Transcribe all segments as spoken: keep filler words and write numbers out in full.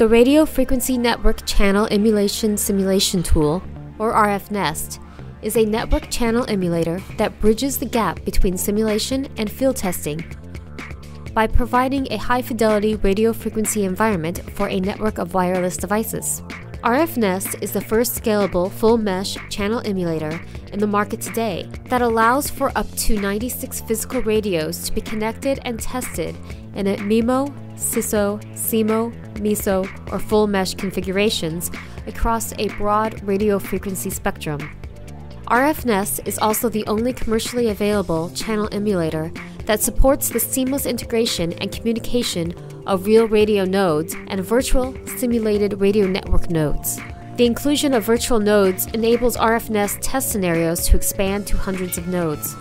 The Radio Frequency Network Channel Emulation Simulation Tool, or RFnest, is a network channel emulator that bridges the gap between simulation and field testing by providing a high-fidelity radio frequency environment for a network of wireless devices. RFnest is the first scalable full-mesh channel emulator in the market today that allows for up to ninety-six physical radios to be connected and tested in a MIMO, SISO, SIMO, MISO, or full mesh configurations across a broad radio frequency spectrum. RFnest is also the only commercially available channel emulator that supports the seamless integration and communication of real radio nodes and virtual simulated radio network nodes. The inclusion of virtual nodes enables RFnest test scenarios to expand to hundreds of nodes.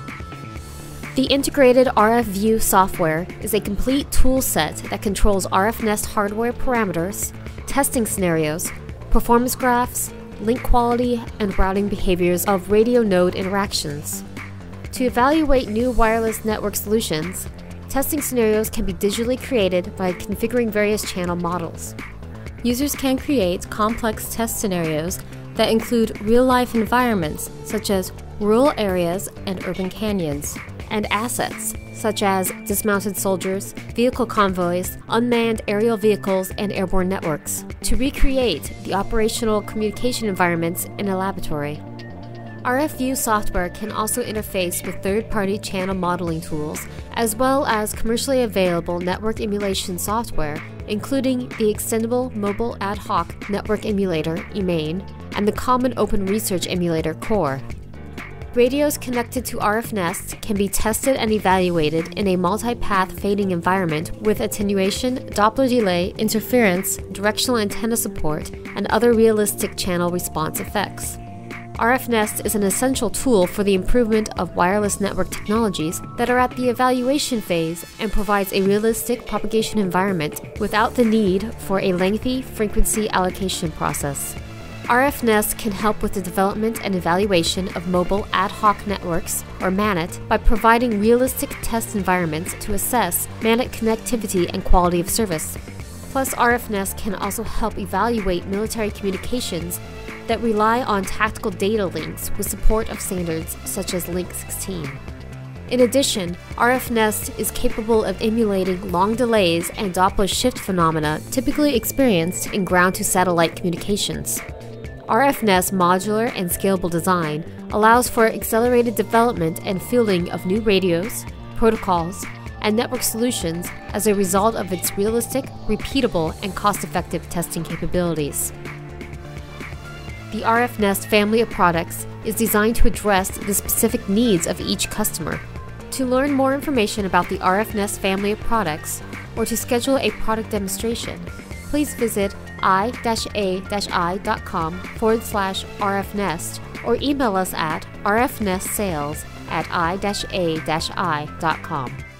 The integrated RFview software is a complete tool set that controls RFnest hardware parameters, testing scenarios, performance graphs, link quality, and routing behaviors of radio node interactions. To evaluate new wireless network solutions, testing scenarios can be digitally created by configuring various channel models. Users can create complex test scenarios that include real-life environments such as rural areas and urban canyons, and assets such as dismounted soldiers, vehicle convoys, unmanned aerial vehicles, and airborne networks, to recreate the operational communication environments in a laboratory. RFview software can also interface with third-party channel modeling tools, as well as commercially available network emulation software, including the Extendable Mobile Ad Hoc Network Emulator, EMAIN, and the Common Open Research Emulator, CORE. Radios connected to RFnest can be tested and evaluated in a multi-path fading environment with attenuation, Doppler delay, interference, directional antenna support, and other realistic channel response effects. RFnest is an essential tool for the improvement of wireless network technologies that are at the evaluation phase and provides a realistic propagation environment without the need for a lengthy frequency allocation process. RFnest can help with the development and evaluation of mobile ad hoc networks, or MANET, by providing realistic test environments to assess MANET connectivity and quality of service. Plus, RFnest can also help evaluate military communications that rely on tactical data links with support of standards such as Link sixteen. In addition, RFnest is capable of emulating long delays and Doppler shift phenomena typically experienced in ground-to-satellite communications. RFnest's modular and scalable design allows for accelerated development and fielding of new radios, protocols, and network solutions as a result of its realistic, repeatable, and cost-effective testing capabilities. The RFnest family of products is designed to address the specific needs of each customer. To learn more information about the RFnest family of products, or to schedule a product demonstration, please visit i-a-i.com forward slash RFnest or email us at rfnestsales at i-a-i.com.